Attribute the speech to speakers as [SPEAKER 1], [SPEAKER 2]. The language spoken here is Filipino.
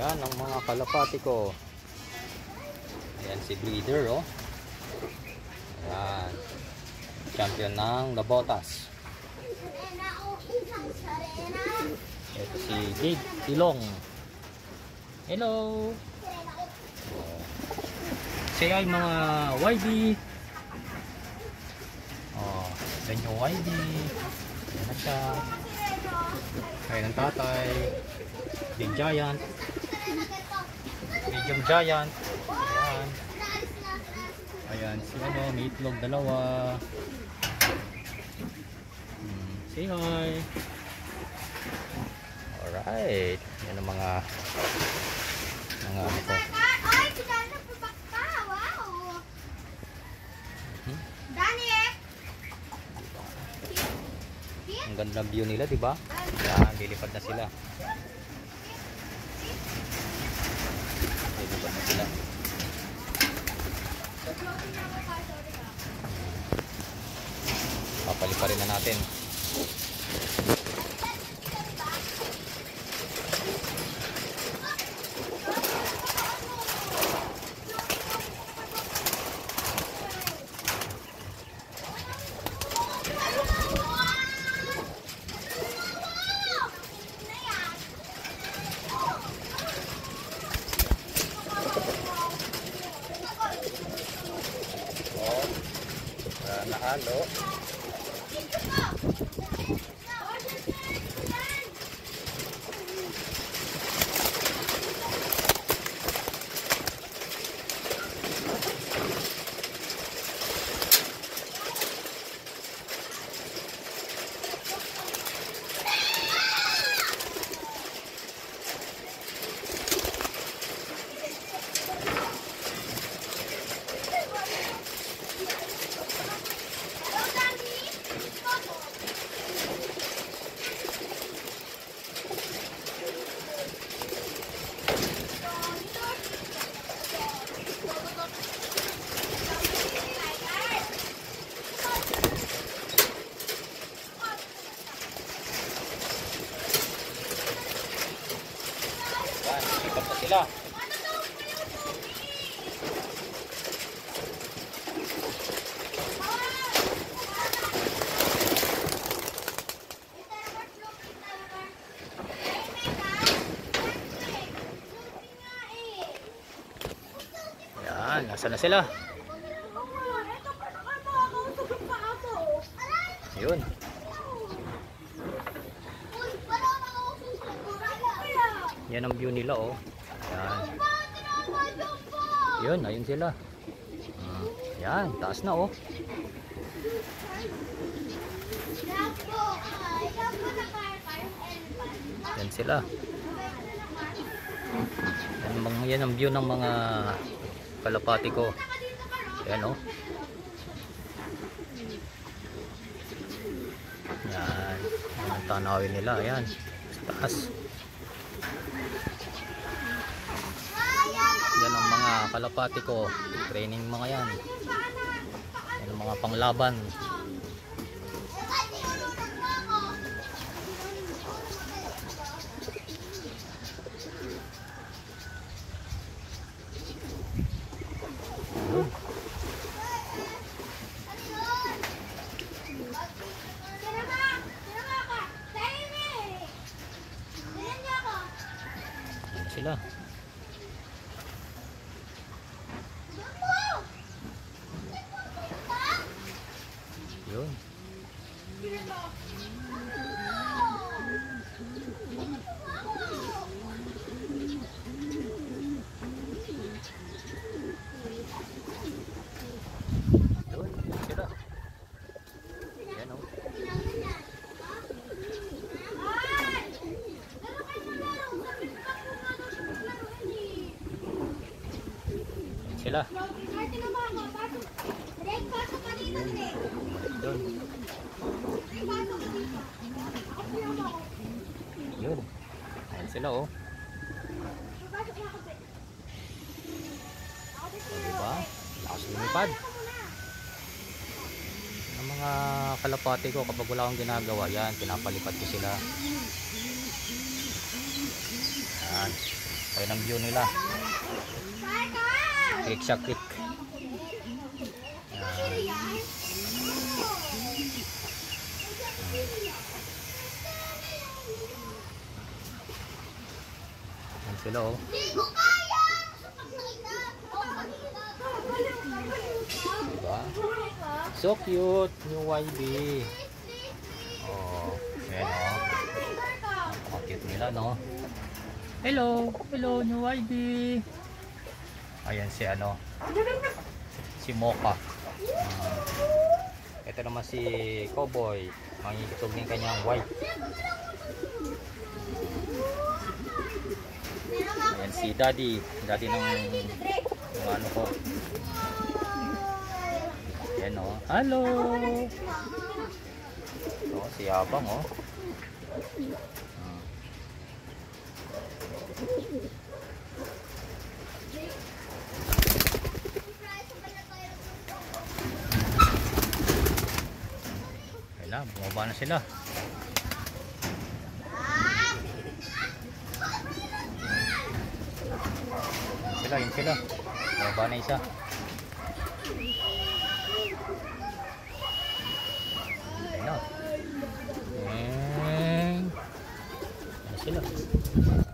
[SPEAKER 1] Yan ang mga kalapati ko. Ayan si breeder, oh. Ayan. Champion ng Labotas. Ito si Big Ilong. Hello. Siya ay mga YB. Oh, yan yung YB. Ayan na siya. Ayan ang tatay. Big Giant. Medium Giant. Ayan. Ayan si ano, may itlog dalawa. Say hi. Alright. Yan ang mga ano ko. Ang ganda ng view nila, di ba? Yan, lilipad na sila. Lilipad na sila. Papaliparin na natin. Nahalo. Ikot na sila. Yan, nasa na sila. Yun. Yan ang view nila, oh. Yan. Yun, ayun sila. Yan, taas na, oh. Yan sila. Yan ang view ng mga kalapati ko. Yan, oh. Yan. Yan ang tanawin nila. Yan. Sa taas. Yan ang mga kalapati ko. Training mga yan. Yan ang mga panglaban. Yan sila. Yun. Yun, sila. Yan, oh. Sila. Doon. Yun. Ayan sila, oh. Diba? Lakas lumipad. Ang mga kalapati ko, kapag wala akong ginagawa, yan, pinapalipad ko sila. Yan. Ayun ang view nila. Creek siya, creek. Ayan sila oh. Diba? So cute, new YB. Oh, ayan oh. Ang cute nila no. Hello, hello new YB. Ayan si ano, si Mocha. Ito naman si Cowboy, mangikitog ng kanyang wife. Ayan si Daddy ng ano ko. Ayan o, hello. So, si Abang o. Ayan, bumaba na sila. Yun sila. Bumaba na isa. Ayan na. Ayan sila.